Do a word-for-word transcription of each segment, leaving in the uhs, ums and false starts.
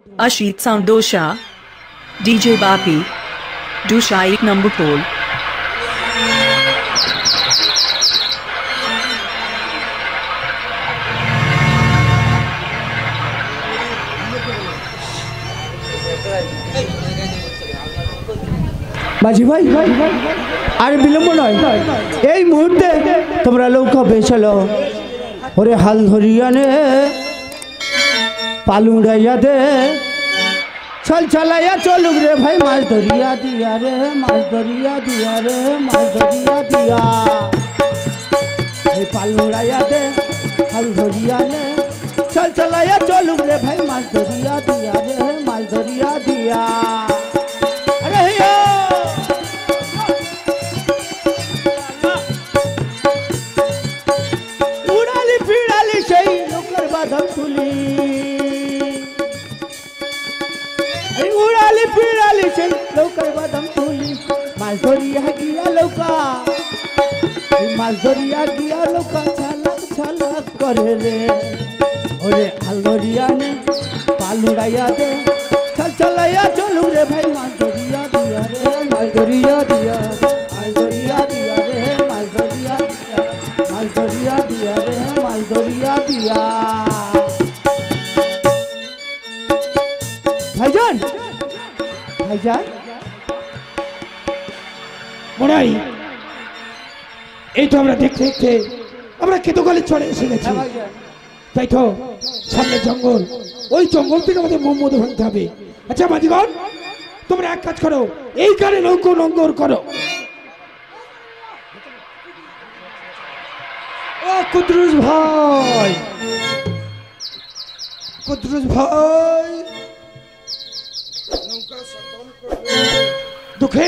Ashit Soundosha, D J Bapi, Dusha एक number pole. माझी भाई আর বিলম্ব নয় এই মুহূর্তে তোমরা নৌকা বেচলো ওরে হাল ধরিয়া নে পালু উড়াইয়া দে চল চলাইয়া চলুক রে ভাই মাছ ধরিয়া দিয়া রে মাছ ধরিয়া দিয়া রে মাছ ধরিয়া দিয়া এই পালু উড়াইয়া দে হাল ধরিয়া নে চল চলাইয়া চলুক রে ভাই মাছ ধরিয়া দিয়া রে মাছ ধরিয়া দিয়া আরে হিয়া তুলি উড়ালি ফিরালি সেই নৌকার বাদাম তুলি মাছ ধরিয়া গিয়া নৌকা মাছ ধরিয়া গিয়া নৌকা ছালাক ছালাক করে রে ওরে হাল ধরিয়া নে পাল উড়াইয়া দে চল চলাইয়া চলু রে ভাই মাছ ধরিয়া দিয়া রে মাছ ধরিয়া দিয়া মাছ ধরিয়া দিয়া রে মাছ ধরিয়া দিয়া মাছ ধরিয়া দিয়া রে মাছ ধরিয়া দিয়া ভাইজান ভাইজান মরাই এই তো আমরা দেখতে দেখতে আমরা কেতুকালে চলে এসে গেছি তাই তো সামনে জঙ্গল ওই জঙ্গল থেকে আমাদের মোহাম্মদ ভাঙতে হবে আচ্ছা মাঝিগণ তোমরা এক কাজ করো এই গানে নৌকো নঙ্গর করো ও কুদ্রুস ভাই কুদ্রুস ভাই দুঃখে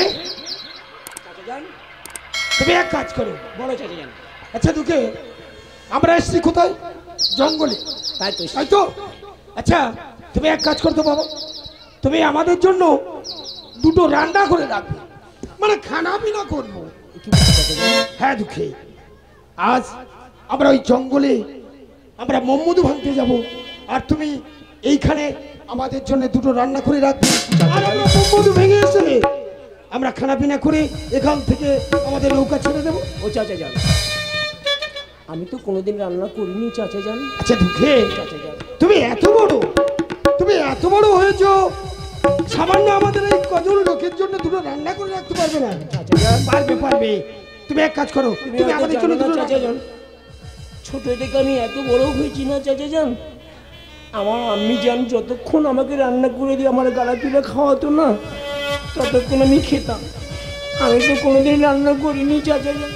তুমি এক কাজ করো বড় চাচা জান আচ্ছা দুঃখে আমরা এসছি কোথায় জঙ্গলে তাই তো তাই তো আচ্ছা তুমি এক কাজ করতো বাবা তুমি আমাদের জন্য দুটো রান্না করে রাখবে মানে খানা পিনা করবো হ্যাঁ দুঃখে আজ আমরা ওই জঙ্গলে আমরা মোহাম্মদ ভাঙতে যাব আর তুমি এইখানে আমাদের জন্য দুটো রান্না করে রাখবে আর আমরা মোহাম্মদ ভেঙে এসে আমরা খানা পিনা করে এখান থেকে আমাদের নৌকা ছেড়ে দেবো ও চাচা যান আমি তো কোনোদিন রান্না করিনি চাচা যান আচ্ছা দুঃখে চাচা যান তুমি এত বড় তুমি এত বড় হয়েছো সামান্য আমাদের এই কজন লোকের জন্য দুটো রান্না করে রাখতে পারবে না চাচা যান পারবে পারবে তুমি এক কাজ করো তুমি আমাদের জন্য দুটো চাচা যান ছোট থেকে আমি এত বড় হয়েছি না চাচা যান আমার আম্মি যান যতক্ষণ আমাকে রান্না করে দিয়ে আমার গালা তুলে খাওয়াতো না ততক্ষণ আমি খেতাম আমি তো কোনোদিন রান্না করিনি চাচা যান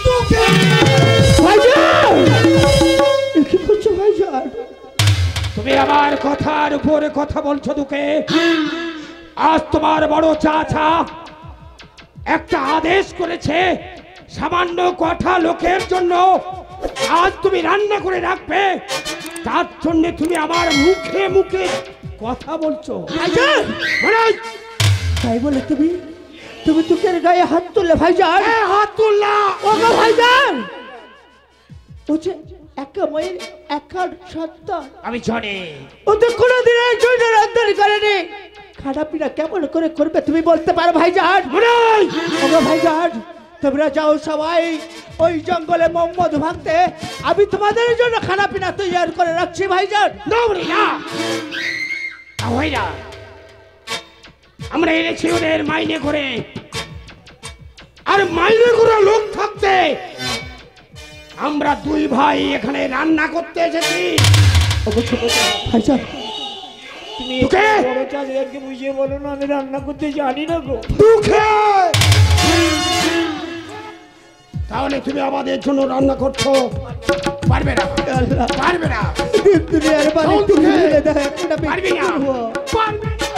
কি করছো ভাইজান তুমি আমার কথার উপরে কথা বলছো দুকে আজ তোমার বড় চাচা একটা আদেশ করেছে সামান্য কথা লোকের জন্য আজ তুমি রান্না করে রাখবে তার জন্য তুমি আমার মুখে মুখে কথা বলছো ভাইজান তাই বলে তুমি তুমি তোকের গায়ে হাত তুললে ভাইজান হাত তুললা ও গো ভাইজান ওছে একা মায়ের একা সত্তা আমি জানি ও তো কোনোদিন এই জন্য রান্দারি করেনি খারাপিনা কেমন করে করবে তুমি বলতে পারো ভাইজান ও গো ভাইজান তোমরা যাও সবাই ওই জঙ্গলে মোহাম্মদ ভাঙতে আমি তোমাদের জন্য খানাপিনা তৈরি করে রাখছি ভাইজান দৌড়ি না ওই না আমরা এনেছি ওদের মাইনে করে আর মাইনে করে লোক থাকতে আমরা দুই ভাই এখানে রান্না করতে এসেছি ভাইজান তুমি দুঃখে বড় চাচাকে বুঝিয়ে বলো না আমি রান্না করতে জানি না গো দুঃখে তাহলে তুমি আমাদের জন্য রান্না করছো পারবে না পারবে না দুনিয়ার বাড়ি তুমি মেরে দাও একটা পারবি না পারবে না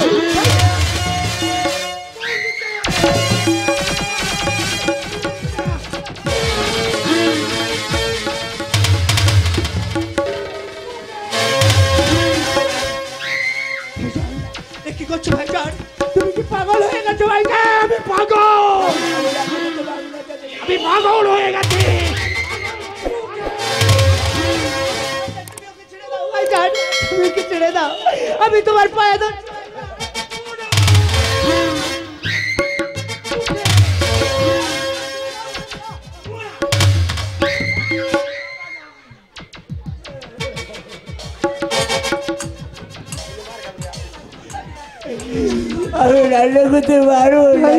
কি করছো ভাইজান তুমি কি পাগল হয়ে গেছো ভাইজান আমি পাগল আমি পাগল হয়ে গেছি ভাইজান তুমি আমাদেরকে ছেড়ে দাও, আমি তোমার পায়ে ধর। আমি রান্না করতে পারবো না।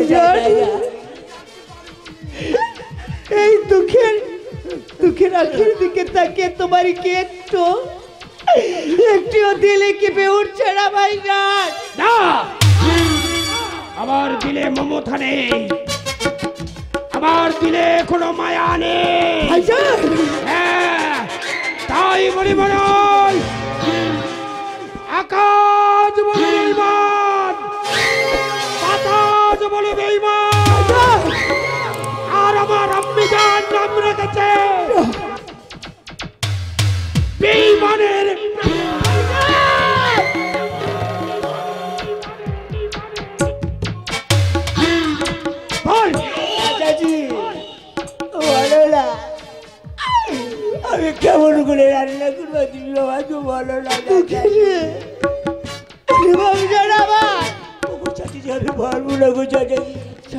এই দুঃখের দুঃখের আখের দিকে তাকিয়ে তোমার কি একটু একটিও দিলে কেঁপে উঠছে না ভাইজান? না, আমার দিলে মমতা নেই, আমার দিলে কোনো মায়া নেই ভাইজান। হ্যাঁ, তাই বলি মনোজ, আকাশ বলে বেঈমান, বাতাস বলে বেঈমান, আর আমার আম্মি জান নাম রেখেছে বেঈমানের। বল চাচাজি, বলো না আমি কেমন করে রান্না করবো, তুমি আমাকে বলো না। ভাইজান আমার চাচাজি আমি পারবো না গো চাচাজি।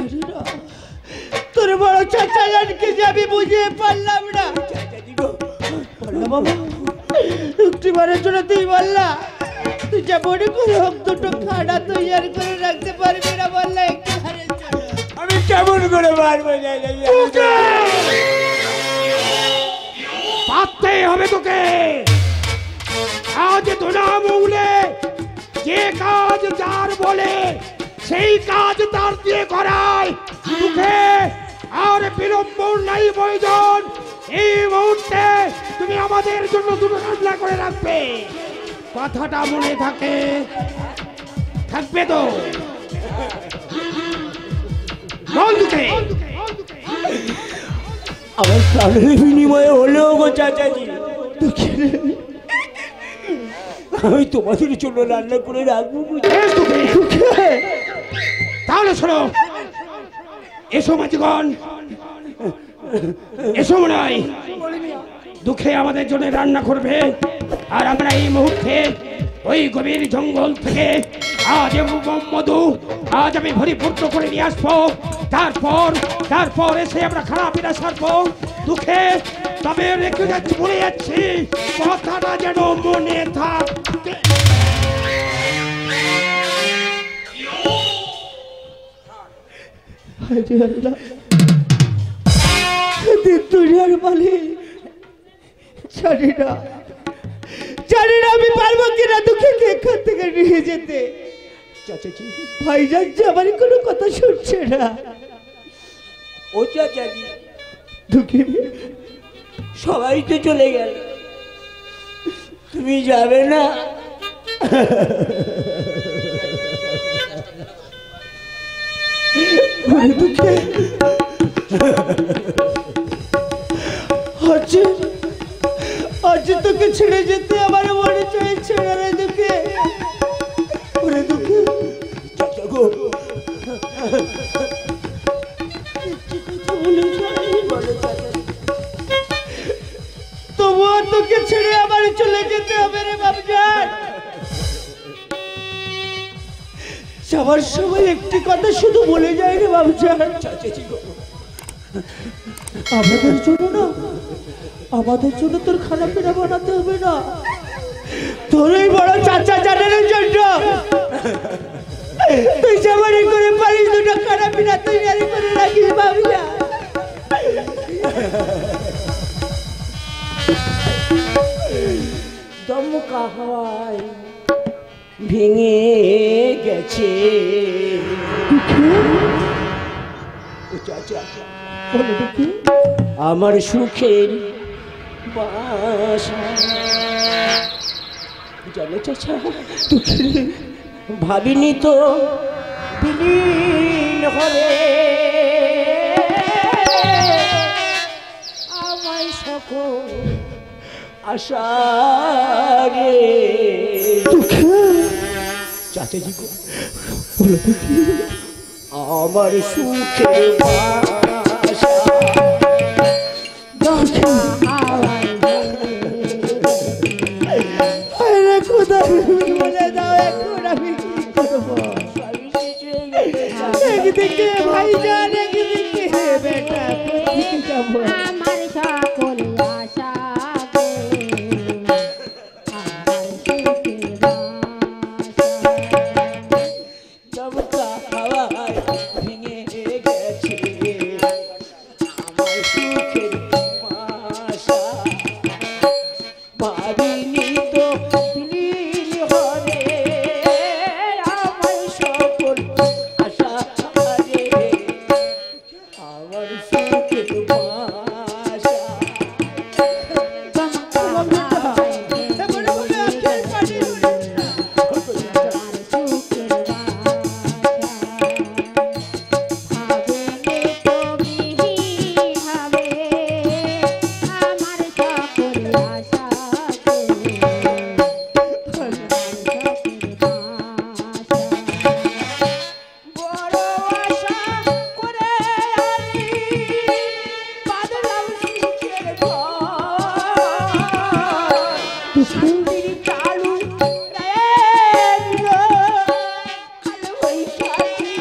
তোর বড় চাচা জানকে যে আমি বুঝিয়ে পারলাম না। চাচাজি গো, বাবা একটিবারের জন্য তুই বললা তুই যা মনে করে হোক দুটো খানা তৈরি করে রাখতে পারবি না, বললা একটিবারের জন্য। আমি কেমন করে পারবো চাচাজি? পারতেই হবে তোকে। আজ ধনা মৌলে যে কাজ যার বলে সেই কাজ তার দিয়ে করায়। তোকে আর বিলম্ব নাই প্রয়োজন। এই মুহূর্তে তুমি আমাদের জন্য দুটো রান্না করে রাখবে, কথাটা মনে থাকে থাকবে তো? বল তোকে। আমার প্রাণের বিনিময়ে হলেও গো চাচাজি আমি তোমাদের জন্য রান্না করে রাখবো। বেশ তোকে। তাহলে শোনো, এসো মাঝিগণ, এসো মনে হয় দুঃখে আমাদের জন্য রান্না করবে। আর আমরা এই মুহূর্তে ওই গভীর জঙ্গল থেকে আজ মধু আজ আমি ভরিপূর্ণ করে নিয়ে আসবো। তারপর তারপর এসে আমরা খারাপ পিনা সারবো দুঃখে। তবে রেখে যাচ্ছি, বলে যাচ্ছি, কথাটা যেন মনে থাকে। দুনিয়ার মালিক জানি না জানি না আমি পারবো কিনা দুঃখকে এখান থেকে নিয়ে যেতে। চাচাজি, ভাইজান যে আমার কোনো কথা শুনছে না। ও চাচাজি, দুঃখে সবাই তো চলে গেল, তুমি যাবে না? দুঃখে আজ আজ তোকে ছেড়ে যেতে আমার মনে চাইছে না রে দুঃখে। ওরে দুঃখে চাচা গো, তবুও তোকে ছেড়ে আমার চলে যেতে হবে রে বাবজান। যাওয়ার সময় একটি কথা শুধু বলে যায় রে বাবজান, চাচাজি গো, আমাদের জন্য না, আমাদের জন্য তোর খানা পিনা বানাতে হবে না, তোর এই বড় চাচা জানানোর জন্য তুই যেমন করে পারিস দুটো খানা পিনা তৈরি করে রাখিস বাবজান। দমকা হাওয়ায় ভেঙে গেছে ও চাচা আমার সুখের বাসা। জানো চাচা, ভাবিনি তো বিলীন হবে আমায় সকল আশা রে। চাচাজি গো, আমার সুখের বাসা খোদা একদিকে ভাইজান একদিকে বেটা কোথায় যাব আমার সকল আশা গো আমার সুখের বাসা দমকা হাওয়ায় ভেঙে গেছে আমার সুখের বাসা ভাবিনি তো বিলীন হবে আমার সকল আশা রে আমার সুখের বাসা চমকা হাওয়ায় ভেঙে গেছে আমার সুখের বাসা ভাবিনি তো বিহীন হবে আমার সকল আশা গো বড় আশা করে আমি বাঁধলাম সুখের ঘর শান্তির চালু রে দিল কাল বৈশাখী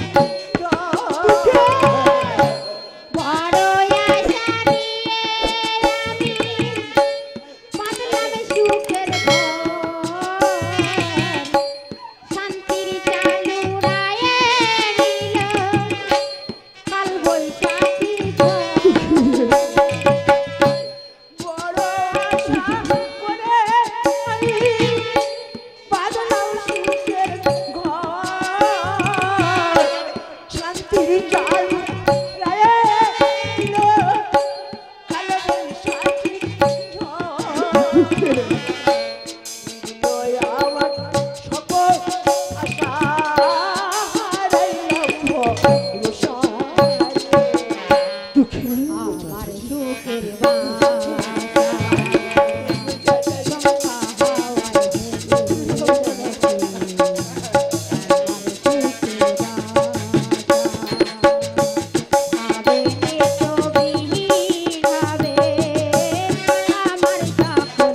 বড় আশা নিয়ে আমি বাঁধলাম সুখের ঘর শান্তির চালু রায়ে নিল কাল বৈশাখী ঝড় বড় আশা করে আমি বাঁধলাম সুখের ঘর শান্তির চালু রে দিল কাল বৈশাখী ঝড় আমার সকল আশা হারাইলাম রসায় আমার সুখের বাসা চমকা হাওয়ায় ভেঙে গেছে আমার সুখের বাসা ভাবিনি তো বিহীন হবে আমার সকল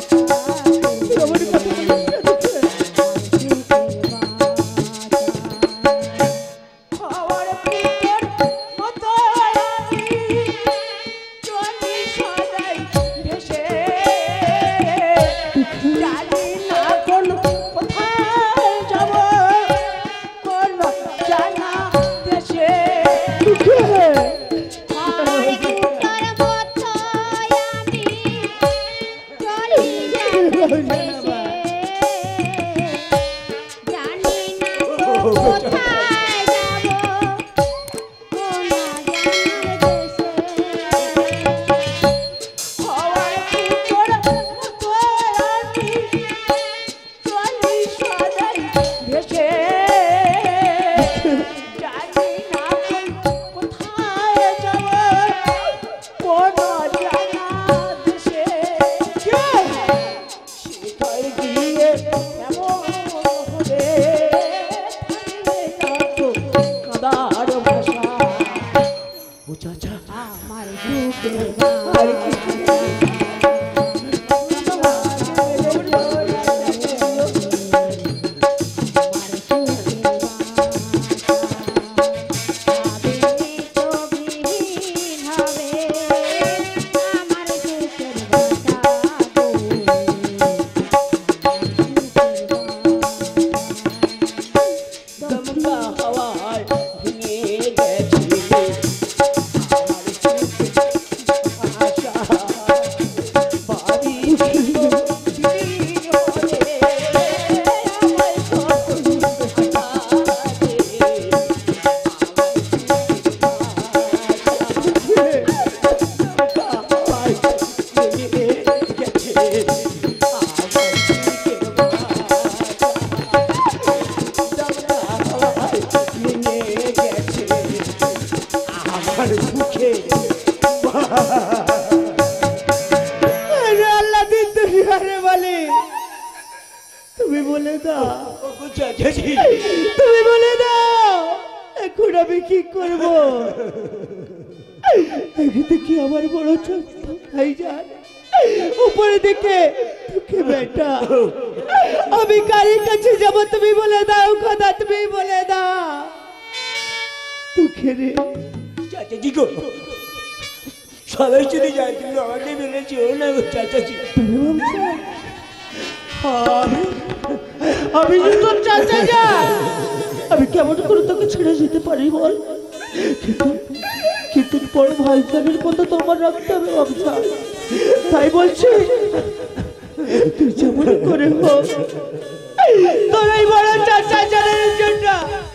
খবর পিতর মতো আমি চলি সদাই ভেসে জানি না কোন কোথায় যাব কোন জানা দেশে আমার বুকের মতো আমি চলি যাচ্ছি জানি না কোথায় যাব কোন জানার দেশে খবর পিতর মতো আমি চলি সদাই ভেসে জানি না কোন কোথায় যাব কোন জানা দেশে শীতল গিয়ে এমন হবে থাকবে না তো কাদার ভাষা ও চাচা আমার সুখের বাসা ভাবিনি তো বিহীন হবে আমার সুখের বাসা গো দমকা হাওয়ায় ভেঙে গেছে আমার সুখের আশা বাড়ি বিলীন হলে আমার সকল আশা রে আমার সুখে আরে আল্লাহ দিন দুনিয়ারে বলে তুমি বলে দাও তুমি বলে দাও এখন আমি কি করব এখানে কি আমার বড় ছোট ভাই যান উপরে দিকে তোকে বেটা আমি কার কাছে যাব তুমি বলে দাও খোদা তুমি বলে দাও খেরে চাচাজি গো, সবাই চলে যায়, কিন্তু আমাকে মেনে চেও না গো চাচাজি। তুমি ভাবছো আমি আমি যে তোর চাচা যা, আমি কেমন করে তোকে ছেড়ে যেতে পারি বল? কিন্তু কিন্তু বড় ভাইজানের কথা তোমার রাখতে হবে বাবসা। তাই বলছি তুই যেমন করে হোক তোর এই বড় চাচা জানের জন্য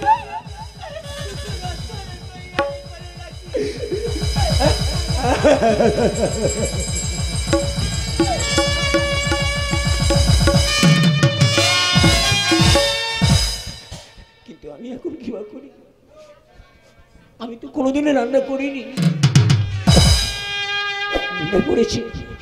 কিন্তু আমি এখন কি বা করি? আমি তো কোনোদিনও রান্না করিনি, মনে পড়েছি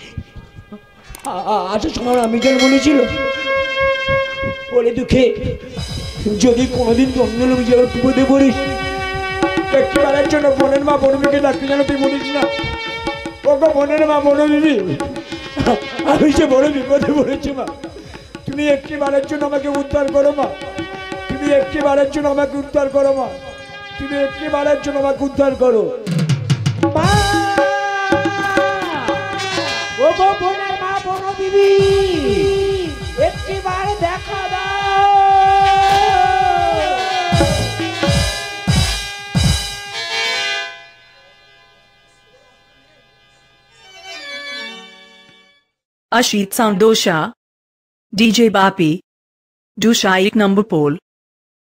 আসার সময় আমি যেন বলেছিল বলে দুঃখে যদি কোনোদিন জঙ্গল যাওয়ার বিপদে পড়িস, একটি বেলার জন্য বোনের মা বনবিকে ডাকতে যেন তুই বলিস না, ওকে বোনের মা বনবিবি আমি যে বড় বিপদে পড়েছি মা, তুমি একটি বারের জন্য আমাকে উদ্ধার করো মা, তুমি একটি বারের জন্য আমাকে উদ্ধার করো মা, তুমি একটি বারের জন্য আমাকে উদ্ধার করো মা। ও গো বোনের মা বনবিবি, একটিবার দেখা দাও। Ashit Sound Dosha, D J Bapi, Dusha ek number pole.